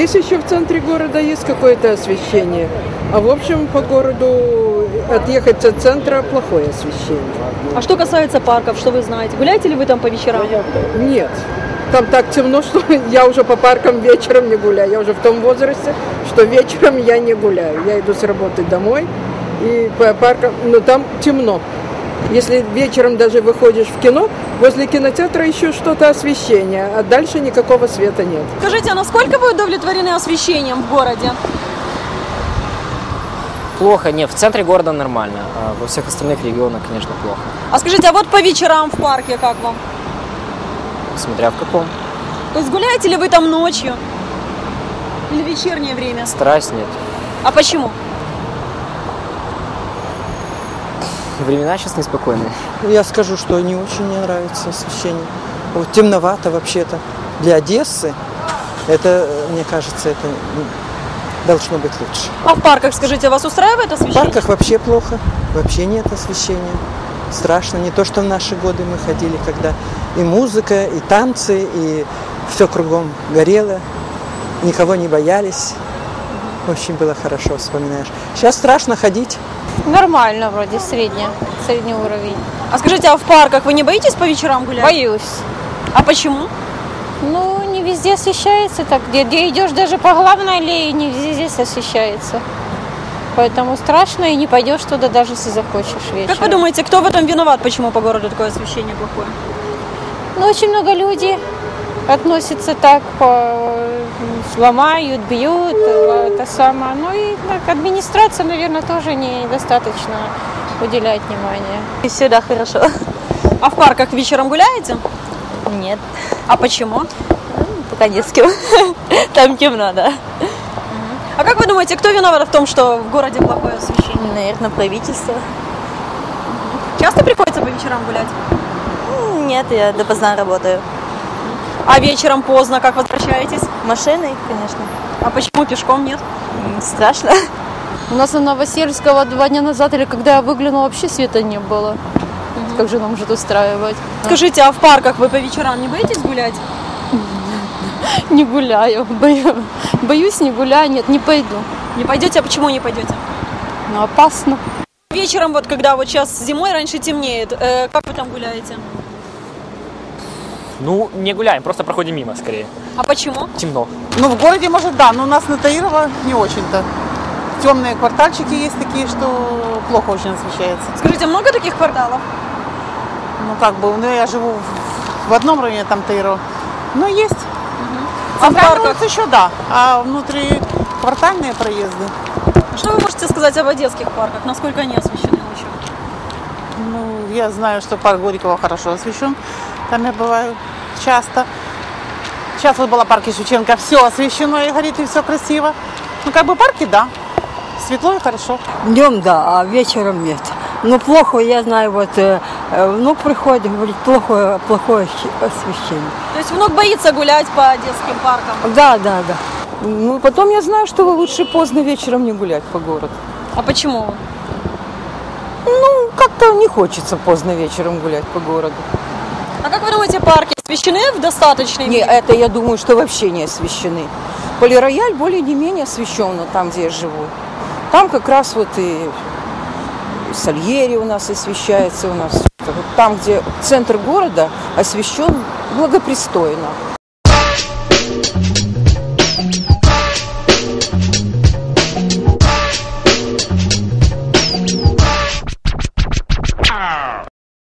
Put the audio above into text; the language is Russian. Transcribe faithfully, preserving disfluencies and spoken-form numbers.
здесь еще в центре города есть какое-то освещение. А в общем по городу отъехать от центра плохое освещение. А что касается парков, что вы знаете? Гуляете ли вы там по вечерам? Нет. Там так темно, что я уже по паркам вечером не гуляю. Я уже в том возрасте, что вечером я не гуляю. Я иду с работы домой и по паркам, но там темно. Если вечером даже выходишь в кино, возле кинотеатра еще что-то освещение, а дальше никакого света нет. Скажите, а насколько вы удовлетворены освещением в городе? Плохо, нет, в центре города нормально, а во всех остальных регионах, конечно, плохо. А скажите, а вот по вечерам в парке как вам? Смотря в каком. То есть гуляете ли вы там ночью? Или в вечернее время? Стараюсь, нет. А почему? Времена сейчас неспокойные. Я скажу, что не очень мне нравится освещение. Вот темновато вообще-то. Для Одессы это, мне кажется, это должно быть лучше. А в парках, скажите, вас устраивает освещение? В парках вообще плохо. Вообще нет освещения. Страшно. Не то, что в наши годы мы ходили, когда и музыка, и танцы, и все кругом горело. Никого не боялись. Очень было хорошо, вспоминаешь. Сейчас страшно ходить. Нормально вроде, средняя, средний уровень. А скажите, а в парках вы не боитесь по вечерам гулять? Боюсь. А почему? Ну, не везде освещается так. Где, где идешь даже по главной аллее, не везде здесь освещается. Поэтому страшно, и не пойдешь туда, даже если захочешь вечером. Как вы думаете, кто в этом виноват, почему по городу такое освещение плохое? Ну, очень много людей относятся так, по... ломают, бьют, это самое. Ну и так, администрация, наверное, тоже недостаточно уделяет внимание. И всегда хорошо. А в парках вечером гуляете? Нет. А почему? Пока не с кем. Там темно, да. А как вы думаете, кто виноват в том, что в городе плохое освещение? Наверное, правительство. Часто приходится по вечерам гулять? Нет, я допоздна работаю. А вечером поздно как возвращаетесь? Машиной, конечно. А почему пешком нет? Страшно. У нас на Новосельского два дня назад, или когда я выглянула, вообще света не было. Угу. Как же нам может устраивать? Скажите, а в парках вы по вечерам не боитесь гулять? Не гуляю. Боюсь, не гуляю. Нет, не пойду. Не пойдете? А почему не пойдете? Ну, опасно. Вечером, вот когда вот сейчас зимой раньше темнеет, э, как вы там гуляете? Ну, не гуляем, просто проходим мимо скорее. А почему? Темно. Ну, в городе, может, да, но у нас на Таирова не очень-то. Темные квартальчики есть такие, что плохо очень освещается. Скажите, много таких кварталов? Ну, как бы, ну, я живу в, в одном районе, там Таирова. Но есть. А в парках? еще, да, а внутри квартальные проезды. Что вы можете сказать об одесских парках? Насколько они освещены ночью? Ну, я знаю, что парк Горького хорошо освещен. Там я бываю часто. Сейчас вот была парк Шевченко, все освещено и горит, и все красиво. Ну, как бы парки, да, светло и хорошо. Днем, да, а вечером нет. Но плохо, я знаю, вот э, внук приходит, говорит, плохое, плохое освещение. То есть внук боится гулять по одесским паркам? Да, да, да. Ну, потом я знаю, что лучше поздно вечером не гулять по городу. А почему? Ну, как-то не хочется поздно вечером гулять по городу. А как вы думаете, парки освещены в достаточной мере? Не, это я думаю, что вообще не освещены. Полирояль более-не-менее освещен, там, где я живу. Там как раз вот и Сальери у нас освещается, у нас вот там, где центр города освещен благопристойно.